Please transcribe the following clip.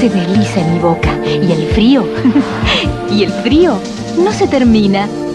se desliza en mi boca. Y el frío, y el frío no se termina.